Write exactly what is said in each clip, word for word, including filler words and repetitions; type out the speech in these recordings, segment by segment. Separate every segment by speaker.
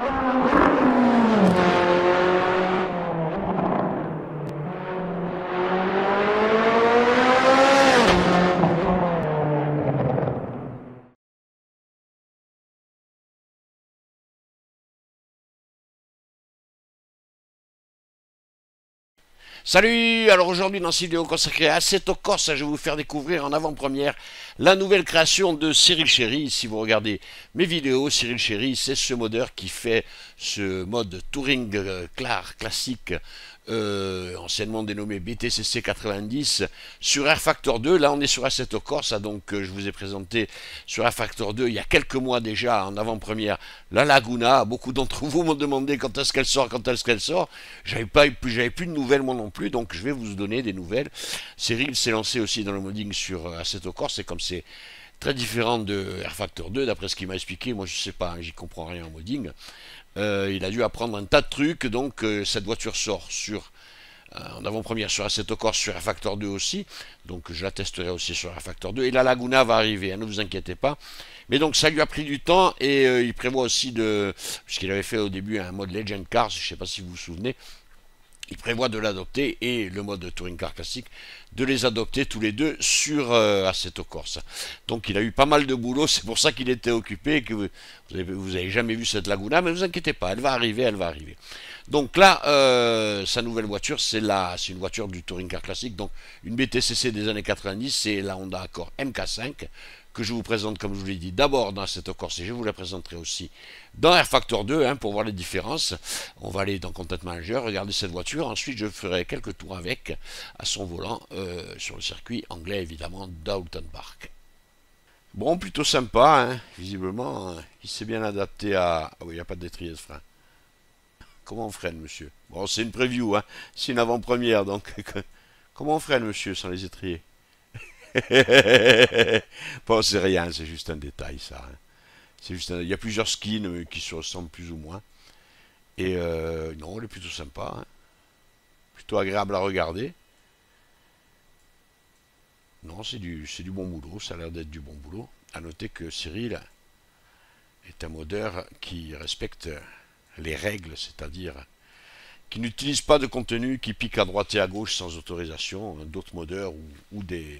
Speaker 1: Salut! Alors aujourd'hui dans cette vidéo consacrée à Assetto Corsa, je vais vous faire découvrir en avant-première la nouvelle création de Cyril Chéry. Si vous regardez mes vidéos, Cyril Chéry, c'est ce modeur qui fait ce mode Touring Clar classique, euh, anciennement dénommé B T C C quatre-vingt-dix, sur R Factor deux. Là on est sur Assetto Corsa, donc euh, je vous ai présenté sur R Factor deux il y a quelques mois déjà en avant-première la Laguna. Beaucoup d'entre vous m'ont demandé quand est-ce qu'elle sort, quand est-ce qu'elle sort. J'avais pas, j'avais plus de nouvelles moi non plus, donc je vais vous donner des nouvelles. Cyril s'est lancé aussi dans le modding sur Assetto Corsa, et comme c'est très différent de R Factor deux, d'après ce qu'il m'a expliqué, moi je sais pas, hein, j'y comprends rien en modding. Euh, il a dû apprendre un tas de trucs, donc euh, cette voiture sort sur euh, en avant-première sur Assetto Corsa, sur R Factor deux aussi, donc je la testerai aussi sur R Factor deux, et la Laguna va arriver, hein, ne vous inquiétez pas. Mais donc ça lui a pris du temps, et euh, il prévoit aussi de, puisqu'il avait fait au début un mode Legend Cars, je ne sais pas si vous vous souvenez, il prévoit de l'adopter, et le mode Touring Car classique, de les adopter tous les deux sur euh, Assetto Corsa. Donc il a eu pas mal de boulot, c'est pour ça qu'il était occupé, et que vous, vous, avez, vous avez jamais vu cette Laguna, mais ne vous inquiétez pas, elle va arriver, elle va arriver. Donc là, euh, sa nouvelle voiture, c'est c'est une voiture du Touring Car classique, donc une B T C C des années quatre-vingt-dix, c'est la Honda Accord M K cinq, que je vous présente, comme je vous l'ai dit, d'abord dans Assetto Corsa, et je vous la présenterai aussi dans R Factor deux, hein, pour voir les différences. On va aller dans Content Manager, regarder cette voiture, ensuite je ferai quelques tours avec, à son volant, euh, sur le circuit anglais, évidemment, d'Oulton Park. Bon, plutôt sympa, hein, visiblement, hein, il s'est bien adapté à... Ah oui, il n'y a pas de détrier de frein. Comment on freine, monsieur? Bon, c'est une preview, hein, c'est une avant-première, donc... Comment on freine, monsieur, sans les étriers? Bon, c'est rien, c'est juste un détail, ça. Hein. C'est juste un... Il y a plusieurs skins qui se ressemblent plus ou moins. Et euh, non, il est plutôt sympa. Hein. Plutôt agréable à regarder. Non, c'est du, c'est du bon boulot, ça a l'air d'être du bon boulot. A noter que Cyril est un modeur qui respecte les règles, c'est-à-dire qui n'utilise pas de contenu qui pique à droite et à gauche sans autorisation, d'autres modeurs ou, ou des...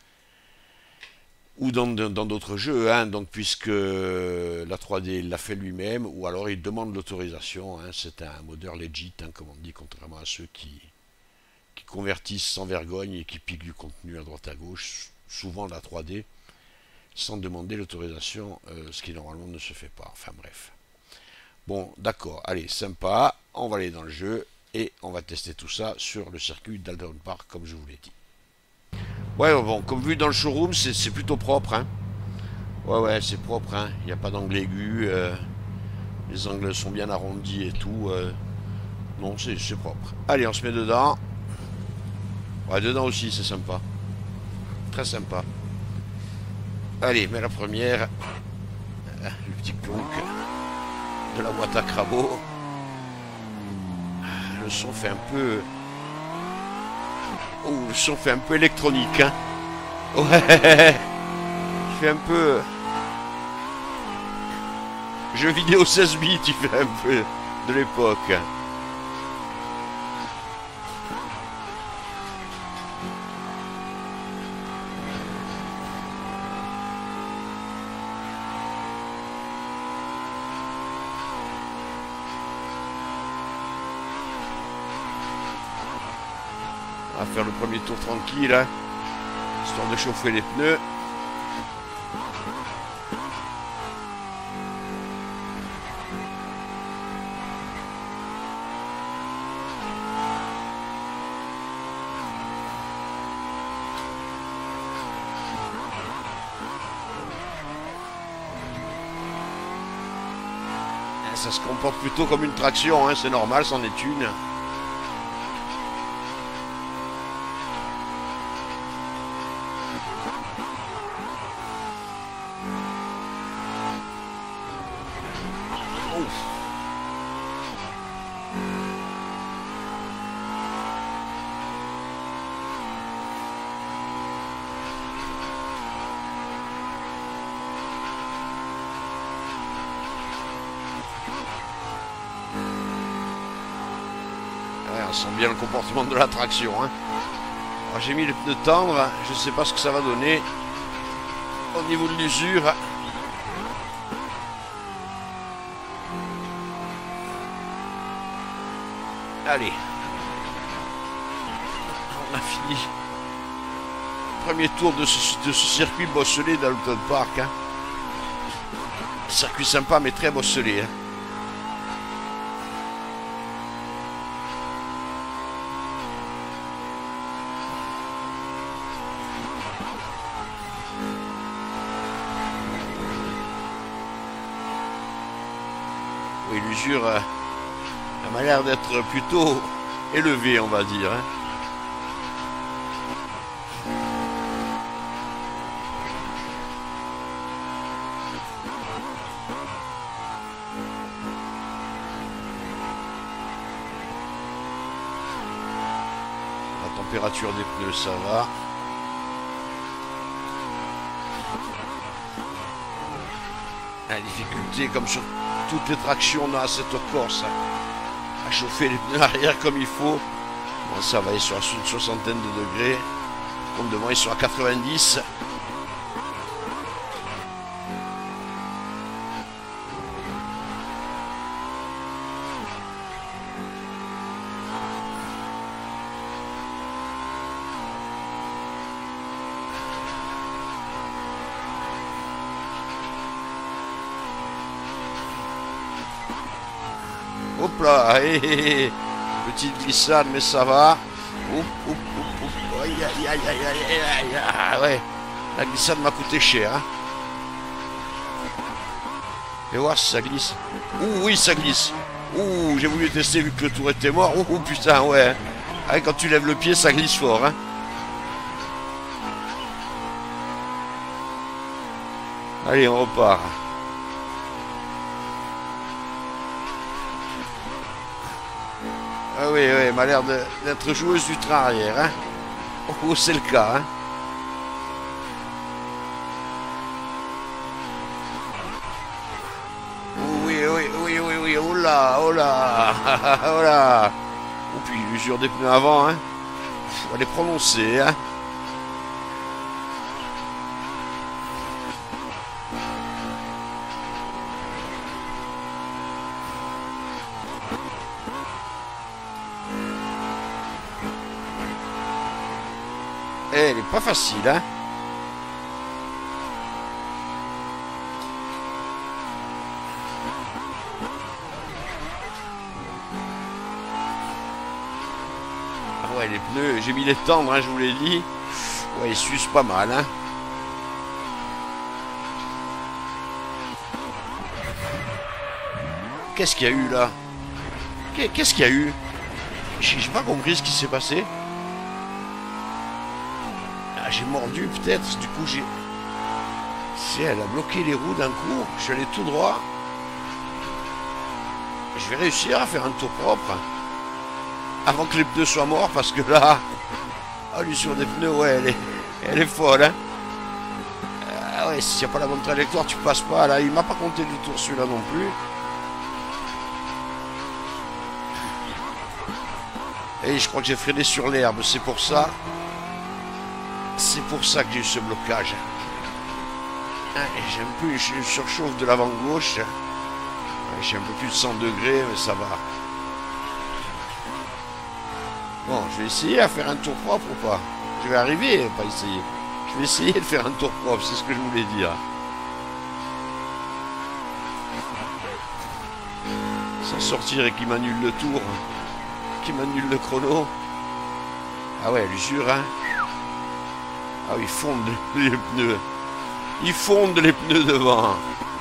Speaker 1: ou dans d'autres jeux, hein, donc puisque la trois D l'a fait lui-même, ou alors il demande l'autorisation, hein, c'est un modeur legit, hein, comme on dit, contrairement à ceux qui, qui convertissent sans vergogne et qui piquent du contenu à droite à gauche, souvent la trois D, sans demander l'autorisation, euh, ce qui normalement ne se fait pas, enfin bref. Bon, d'accord, allez, sympa, on va aller dans le jeu, et on va tester tout ça sur le circuit d'Oulton Park, comme je vous l'ai dit. Ouais, bon, comme vu dans le showroom, c'est plutôt propre, hein. Ouais, ouais, c'est propre, hein. Il n'y a pas d'angle aigu, euh, les angles sont bien arrondis et tout. Euh, non, c'est propre. Allez, on se met dedans. Ouais, dedans aussi, c'est sympa. Très sympa. Allez, mais la première, le petit clonk de la boîte à crabot. Le son fait un peu... Oh, le son fait un peu électronique, hein. Ouais, il fait un peu... Jeu vidéo seize bits, il fait un peu de l'époque. On va faire le premier tour tranquille, hein, histoire de chauffer les pneus. Ça se comporte plutôt comme une traction, hein, c'est normal, c'en est une. on sent bien le comportement de la traction. Hein. J'ai mis les pneus tendres, je ne sais pas ce que ça va donner au niveau de l'usure. Allez, on a fini. Premier tour de ce, de ce circuit bosselé d'Halton Park. Hein. Circuit sympa mais très bosselé. Hein. Oui, l'usure euh, elle m'a l'air d'être plutôt élevée, on va dire. Hein. La température des pneus, ça va. La difficulté, comme sur toutes les tractions dans cette Corse, hein, à chauffer les pneus arrière comme il faut. Bon, ça va, ils sont à une soixantaine de degrés. Comme devant, ils sont à quatre-vingt-dix. Hop là, hé, hé, hé. Petite glissade, mais ça va. Oup, oup, oup, oup. Aïe, aïe, aïe, aïe, aïe, aïe, aïe. Ouais, la glissade m'a coûté cher. Hein. Et voir si ça glisse. Ouh, oui, ça glisse. Ouh, j'ai voulu tester vu que le tour était mort. Ouh, putain, ouais. Ah, quand tu lèves le pied, ça glisse fort. Hein. Allez, on repart. Ah oui, oui, elle m'a l'air d'être joueuse du train arrière. Hein. Oh, c'est le cas. Hein. Oui, oui, oui, oui, oui. Oh là, oh là, oh là. Oh, puis l'usure des pneus avant. Hein. Elle est prononcée. Hein. Elle est pas facile, hein. Ah ouais, les pneus, j'ai mis les tendres, hein, je vous l'ai dit. Ouais, ils s'usent pas mal, hein. Qu'est-ce qu'il y a eu, là? Qu'est-ce qu'il y a eu? J'ai pas compris ce qui s'est passé. J'ai mordu peut-être, du coup j'ai... Si elle a bloqué les roues d'un coup, je suis allé tout droit. Je vais réussir à faire un tour propre. Avant que les pneus soient morts, parce que là... Ah, l'usure des pneus, ouais, elle est, elle est folle, hein. Ah ouais, s'il n'y a pas la bonne trajectoire, tu passes pas. Là, il m'a pas compté du tour celui-là non plus. Et je crois que j'ai freiné sur l'herbe, c'est pour ça. C'est pour ça que j'ai eu ce blocage. J'ai un peu une surchauffe de l'avant gauche. J'ai un peu plus de cent degrés, mais ça va. Bon, je vais essayer à faire un tour propre ou pas. Je vais arriver, pas essayer. Je vais essayer de faire un tour propre, c'est ce que je voulais dire. Sans sortir et qu'il m'annule le tour. Qu'il m'annule le chrono. Ah ouais, l'usure, hein. Ah oui, ils fondent les pneus. Ils fondent les pneus devant.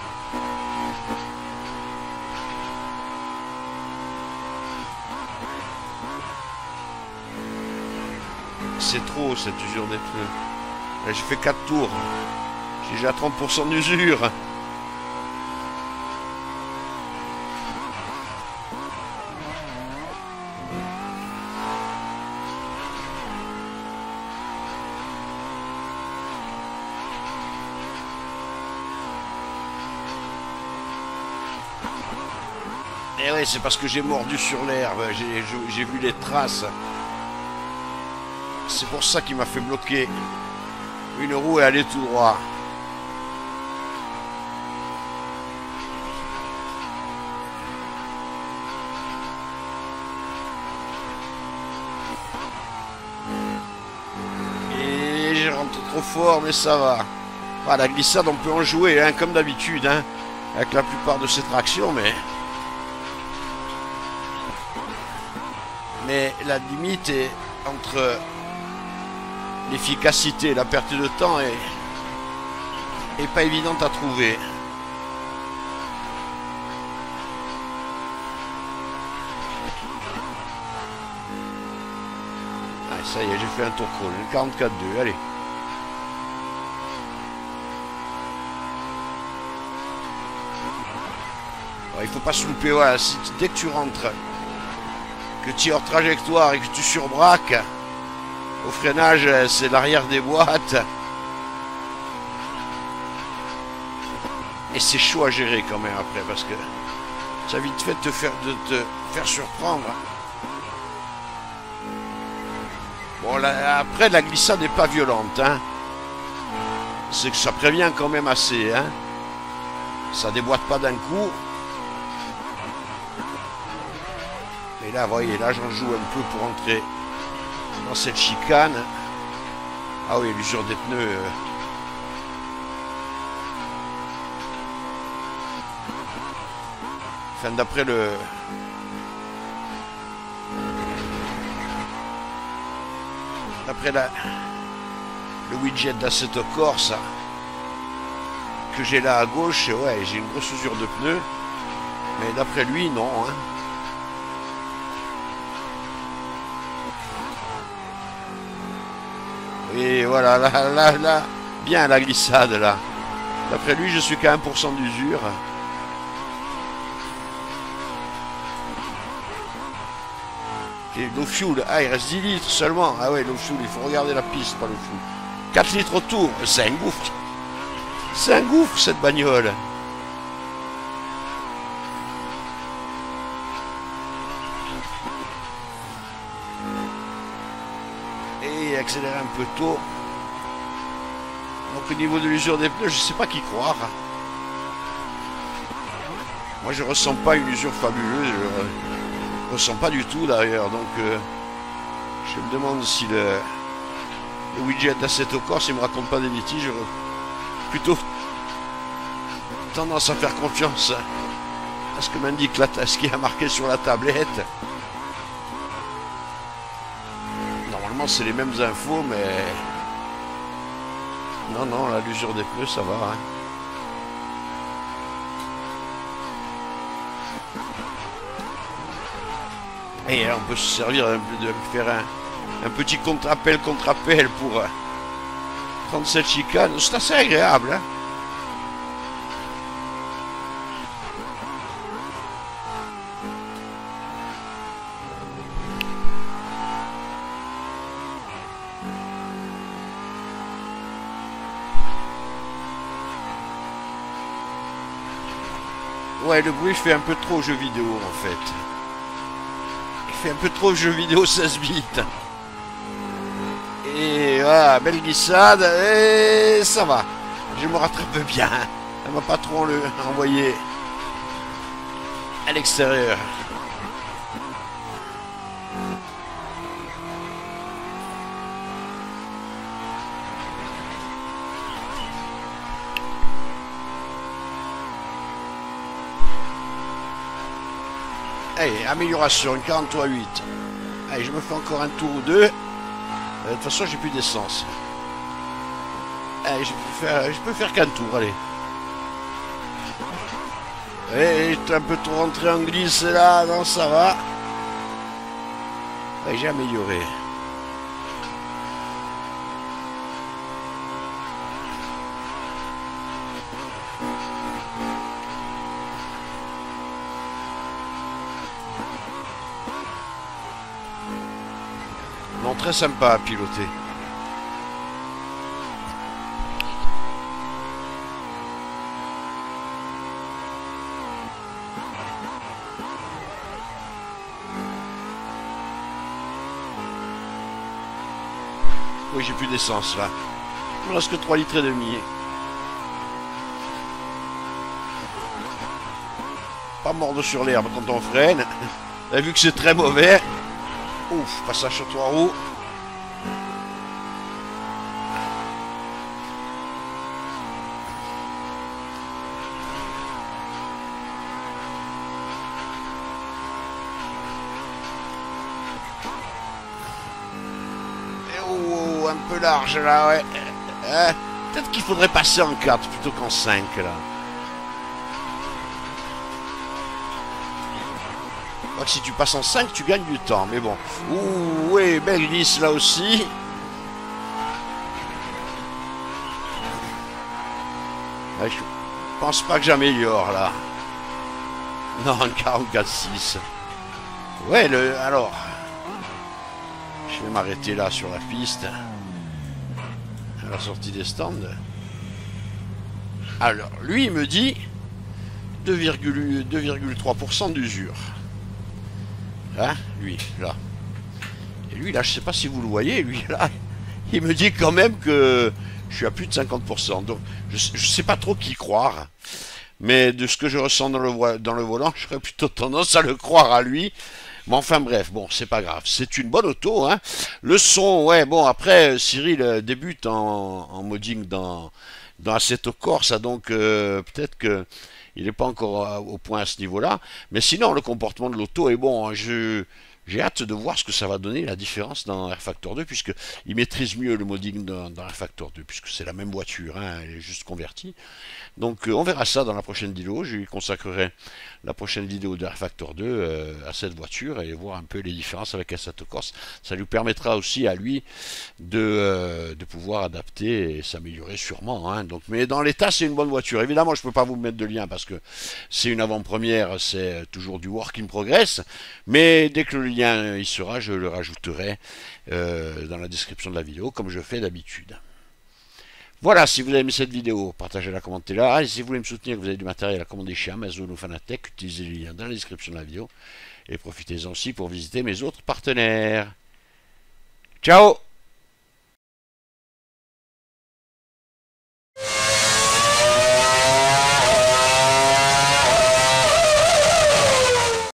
Speaker 1: C'est trop cette usure des pneus. J'ai fait quatre tours. J'ai déjà trente pour cent d'usure. Et ouais, c'est parce que j'ai mordu sur l'herbe, j'ai vu les traces. C'est pour ça qu'il m'a fait bloquer. Une roue et aller tout droit. Et je rentre trop fort, mais ça va. Ah, la glissade, on peut en jouer, hein, comme d'habitude, hein, avec la plupart de ces tractions, mais... Mais la limite est entre l'efficacité et la perte de temps est, est pas évidente à trouver. Ah, ça y est, j'ai fait un tour crawl, quarante-quatre deux, allez. Il faut pas se louper, voilà, si, dès que tu rentres, que tu es hors trajectoire et que tu surbraques, au freinage, c'est l'arrière des boîtes. Et c'est chaud à gérer quand même après, parce que ça a vite fait de te faire, de te faire surprendre. Bon, là, après, la glissade n'est pas violente, hein. C'est que ça prévient quand même assez, hein. Ça déboîte pas d'un coup. Et là, vous voyez, là, j'en joue un peu pour entrer dans cette chicane. Ah oui, l'usure des pneus. Euh... Enfin, d'après le... D'après la... le widget d'Assetto Corsa que j'ai là à gauche, ouais, j'ai une grosse usure de pneus. Mais d'après lui, non, hein. Et voilà, là, là, là, bien la glissade, là. D'après lui, je suis qu'à un pour cent d'usure. Et l'eau fuel, ah, il reste dix litres seulement. Ah ouais, l'eau fuel, il faut regarder la piste, pas l'eau fuel. quatre litres au tour, c'est un gouffre. C'est un gouffre, cette bagnole. Accélérer un peu tôt. Donc au niveau de l'usure des pneus, je sais pas qui croire. Moi je ressens pas une usure fabuleuse, je ressens pas du tout d'ailleurs, donc euh, je me demande si le, le widget d'Assetto Corsa il me raconte pas des litiges. J'aurais plutôt tendance à faire confiance à ce que m'indique la, ce qui a marqué sur la tablette. C'est les mêmes infos, mais non, non, la l'usure des pneus, ça va. Hein. Et on peut se servir de faire un, un petit contre-appel, contre-appel pour euh, prendre cette chicane. C'est assez agréable. Hein. Ouais, le bruit fait un peu trop jeu vidéo en fait. Il fait un peu trop jeu vidéo seize bits. Et voilà, belle glissade. Et ça va. Je me rattrape bien. Elle m'a pas trop envoyé à l'extérieur. Allez, amélioration, une quarante-trois huit. Allez, je me fais encore un tour ou deux. Euh, de toute façon, j'ai plus d'essence. Allez, je peux faire, je peux faire qu'un tour, allez. Allez, j'étais un peu trop rentré en glisse là, non, ça va. Allez, j'ai amélioré. Non, très sympa à piloter. Oui, j'ai plus d'essence là. Il me reste que trois litres et demi. Pas mordre sur l'herbe quand on freine. Vous avez vu que c'est très mauvais. Ouf, passage sur trois roues. Oh, un peu large là, ouais. Euh, Peut-être qu'il faudrait passer en quatre plutôt qu'en cinq là. Je crois que si tu passes en cinq, tu gagnes du temps, mais bon. Ouh, ouais, belle glisse là aussi. Ouais, je pense pas que j'améliore là. Non, quarante-quatre six. Ouais, le, alors. Je vais m'arrêter là sur la piste. À la sortie des stands. Alors, lui, il me dit deux virgule trois pour cent d'usure. Hein, lui, là. Et lui, là, je sais pas si vous le voyez, lui, là, il me dit quand même que je suis à plus de cinquante pour cent. Donc, je, je sais pas trop qui croire. Mais de ce que je ressens dans le, dans le volant, j'aurais plutôt tendance à le croire à lui. Mais enfin bref, bon, c'est pas grave. C'est une bonne auto, hein. Le son, ouais, bon, après, Cyril débute en, en modding dans, dans Assetto Corsa, donc euh, peut-être que il n'est pas encore au point à ce niveau-là. Mais sinon, le comportement de l'auto est bon. Hein. Je... J'ai hâte de voir ce que ça va donner, la différence dans R Factor deux, puisqu'il maîtrise mieux le modding dans, dans R Factor deux, puisque c'est la même voiture, hein, elle est juste convertie. Donc euh, on verra ça dans la prochaine vidéo, je lui consacrerai la prochaine vidéo de R Factor deux euh, à cette voiture et voir un peu les différences avec Assetto Corsa. Ça lui permettra aussi à lui de, euh, de pouvoir adapter et s'améliorer sûrement. Hein. Donc, mais dans l'état, c'est une bonne voiture. Évidemment, je ne peux pas vous mettre de lien parce que c'est une avant-première, c'est toujours du work in progress, mais dès que le lien il sera, je le rajouterai euh, dans la description de la vidéo, comme je fais d'habitude. Voilà, si vous avez aimé cette vidéo, partagez-la, commentez-la. Et si vous voulez me soutenir, que vous avez du matériel à commander chez Amazon ou Fanatec, utilisez le lien dans la description de la vidéo. Et profitez-en aussi pour visiter mes autres partenaires. Ciao!